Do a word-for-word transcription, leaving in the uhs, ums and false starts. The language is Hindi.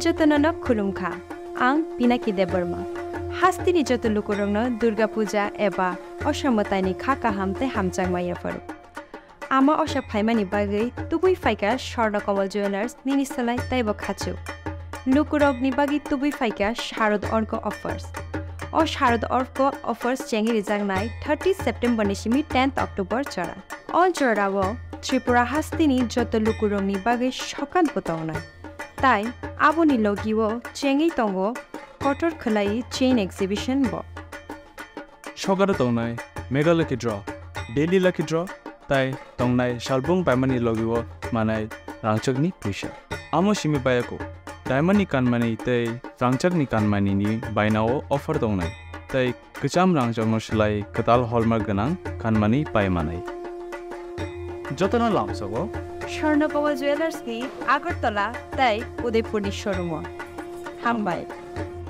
जतननो खुलुमखा आं पिनाकी देबबर्मा हास्तिनि जत लुकुरंनो दुर्गा पूजा एबा असामतानि खाका हामते हामचांमाया फरो आमा असा फाइमानि बागै तुबुई फाइका स्वर्णकमल ज्वेलार्स निनि सलाय ताइबो खाचु लुकुरगनि बागै तुबुई फाइका शारद अर्क अफर्स अ शारद अर्क अफर्स चेंगि रिजांनाय thirty सेप्टेम्बरनि सिमि tenth अक्टोबर जरा अल जरावो त्रिपुरा हास्तिनि जत लुकुरंनि बागै सकान बतावनाय ताई आबोनि लगिवो चेंगि तंगो कटर खलाई चेन एक्सिबिशन ब सकारा तंगनाय mega lucky draw daily lucky draw ताई तंगनाय शालबुं पाइमानि लगिवो मानाय रांचकनि पुजा आमो सिमि बायाको डायमंडनि कानमानि तै रांचकनि कानमानिनि बायनाव अफर दंनाय तै गोजाम रांचकनो सिलाय कताल हलमार्क गोनां कानमानि पाइमानाय जतना लामसगो स्वर्णकमल ज्वेलार्सनि आगरतला तै उदयपुरनि शोरूम हामबाय।